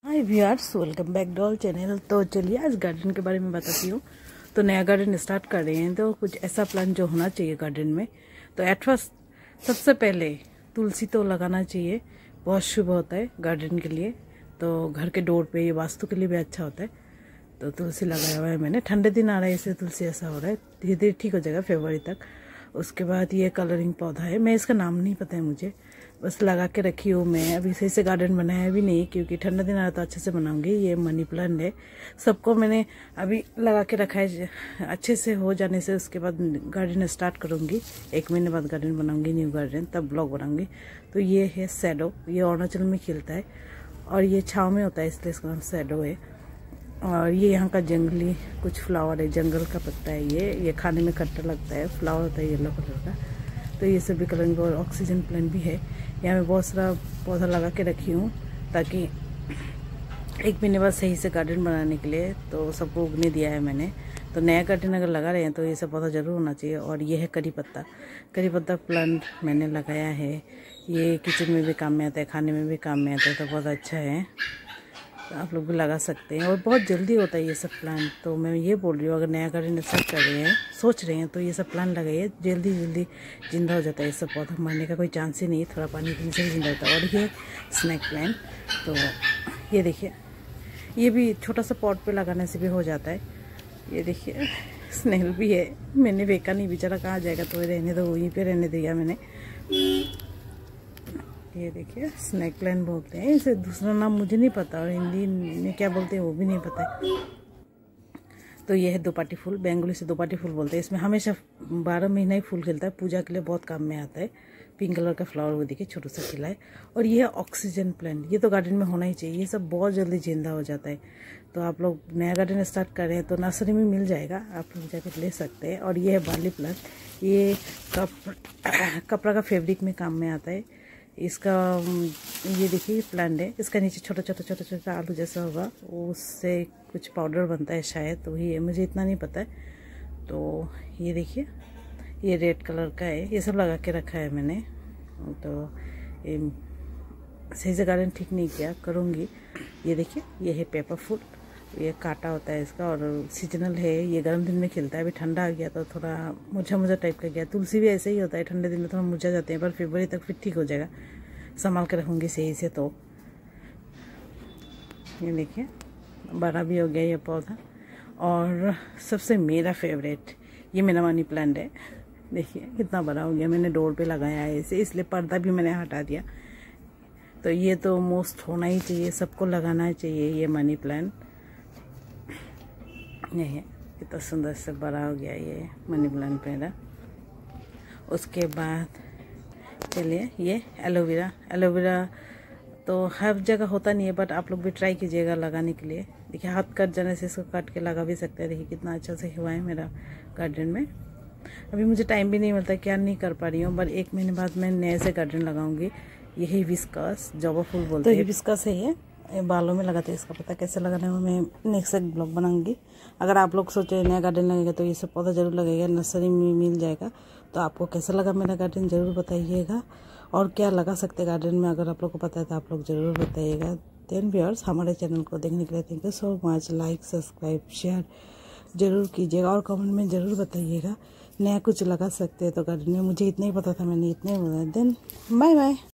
Hi viewers, welcome back to our channel. तो चलिए आज गार्डन के बारे में बताती हूँ। तो नया गार्डन स्टार्ट कर रहे हैं तो कुछ ऐसा प्लान जो होना चाहिए गार्डन में। तो एट फर्स्ट सबसे पहले तुलसी तो लगाना चाहिए, बहुत शुभ होता है गार्डन के लिए। तो घर के डोर पे ये वास्तु के लिए भी अच्छा होता है। तो तुलसी लगाया हुआ है मैंने। ठंडे दिन आ रहा है इसलिए तुलसी ऐसा हो रहा है, धीरे धीरे ठीक हो जाएगा फरवरी तक। उसके बाद ये कलरिंग पौधा है, मैं इसका नाम नहीं पता है मुझे, बस लगा के रखी हूँ मैं। अभी सही से गार्डन बनाया भी नहीं क्योंकि ठंडा दिन आ रहा तो अच्छे से बनाऊंगी। ये मनी प्लांट है, सबको मैंने अभी लगा के रखा है। अच्छे से हो जाने से उसके बाद गार्डन स्टार्ट करूँगी। 1 महीने बाद गार्डन बनाऊंगी, न्यू गार्डन, तब ब्लॉग बनाऊंगी। तो ये है सैडो, ये अरुणाचल में खिलता है और ये छाँव में होता है इसलिए इसका नाम सैडो है। और ये यहाँ का जंगली कुछ फ्लावर है, जंगल का पत्ता है ये खाने में खट्टा लगता है। फ्लावर होता है येलो कलर का। तो ये सब भी कलरिंग और ऑक्सीजन प्लांट भी है। यहाँ मैं बहुत सारा पौधा लगा के रखी हूँ ताकि 1 महीने बाद सही से गार्डन बनाने के लिए। तो सबको उगने दिया है मैंने। तो नया गार्डन अगर लगा रहे हैं तो ये सब पौधा ज़रूर होना चाहिए। और ये है करी पत्ता प्लांट मैंने लगाया है। ये किचन में भी काम में आता है, खाने में भी काम में आता है, तो बहुत अच्छा है। तो आप लोग भी लगा सकते हैं और बहुत जल्दी होता है ये सब प्लांट। तो मैं ये बोल रही हूँ अगर नया गार्डन स्टार्ट कर रहे हैं, सोच रहे हैं, तो ये सब प्लांट लगाइए, जल्दी जल्दी जिंदा हो जाता है। ये सब पौधा मरने का कोई चांस ही नहीं है, थोड़ा पानी पीने से जिंदा होता है। और ये स्नैक प्लांट, तो ये देखिए, ये भी छोटा सा पॉट पे लगाने से भी हो जाता है। ये देखिए स्नेल भी है, मैंने बेका नहीं, बेचारा कहाँ जाएगा, तो रहने दो, वहीं पे रहने दिया मैंने। ये देखिए स्नैक प्लांट बोलते हैं इसे, दूसरा नाम मुझे नहीं पता और हिंदी में क्या बोलते हैं वो भी नहीं पता है। तो ये है दोपाटी फूल, बेंगोली से दोपाटी फूल बोलते हैं। इसमें हमेशा 12 महीना ही फूल खिलता है, पूजा के लिए बहुत काम में आता है। पिंक कलर का फ्लावर वो देखिए छोटा सा खिला है। और ये है ऑक्सीजन प्लांट, ये तो गार्डन में होना ही चाहिए। ये सब बहुत जल्दी जिंदा हो जाता है। तो आप लोग नया गार्डन स्टार्ट कर रहे हैं तो नर्सरी में मिल जाएगा, आप लोग जाकर ले सकते हैं। और ये है बार्ली प्लांट, ये कपड़ा का फैब्रिक में काम में आता है। इसका ये देखिए प्लांट है, इसका नीचे छोटा छोटा आलू जैसा होगा, उससे कुछ पाउडर बनता है शायद, तो वही है, मुझे इतना नहीं पता है। तो ये देखिए ये रेड कलर का है, ये सब लगा के रखा है मैंने। तो ये सही से गार्डन ठीक नहीं किया, करूँगी। ये देखिए ये है पेपर फूल, ये कांटा होता है इसका और सीजनल है। ये गर्म दिन में खिलता है, अभी ठंडा आ गया तो थोड़ा मुरझा टाइप का गया। तुलसी भी ऐसे ही होता है, ठंडे दिन में थोड़ा मुरझा जाते हैं, पर फरवरी तक फिर ठीक हो जाएगा। संभाल के रखूँगी सही से। तो ये देखिए बड़ा भी हो गया ये पौधा। और सबसे मेरा फेवरेट ये मेरा मनी प्लांट है, देखिए कितना बड़ा हो गया। मैंने डोर पे लगाया है इसे, इसलिए पर्दा भी मैंने हटा दिया। तो ये तो मोस्ट होना ही चाहिए, सबको लगाना चाहिए ये मनी प्लांट। ये कितना सुंदर से बड़ा हो गया ये मनी प्लांट मेरा। उसके बाद चलिए ये एलोवेरा तो हर जगह होता नहीं है, बट आप लोग भी ट्राई कीजिएगा लगाने के लिए। देखिए हाथ कट जाने से इसको काट के लगा भी सकते हैं। देखिए कितना अच्छा से हुआ है मेरा गार्डन में। अभी मुझे टाइम भी नहीं मिलता, क्या नहीं कर पा रही हूँ, बट 1 महीने बाद मैं नए से गार्डन लगाऊंगी। ये हिबिस्कस, जवा फूल बोलते हैं। तो हिबिस्कस है ये बालों में लगाते हैं, इसका पता कैसे लगाना है मैं नेक्स्ट एक ब्लॉग बनाऊंगी। अगर आप लोग सोचे नया गार्डन लगेगा तो ये सब पौधा जरूर लगेगा, नर्सरी में मिल जाएगा। तो आपको कैसा लगा मेरा गार्डन जरूर बताइएगा, और क्या लगा सकते हैं गार्डन में अगर आप लोग को पता है तो आप लोग जरूर बताइएगा। देन व्यूअर्स, हमारे चैनल को देखने के लिए thank you so much. Like subscribe share जरूर कीजिएगा और कमेंट में ज़रूर बताइएगा नया कुछ लगा सकते हैं तो गार्डन में। मुझे इतना ही पता था, मैंने इतने बोला। Then bye bye.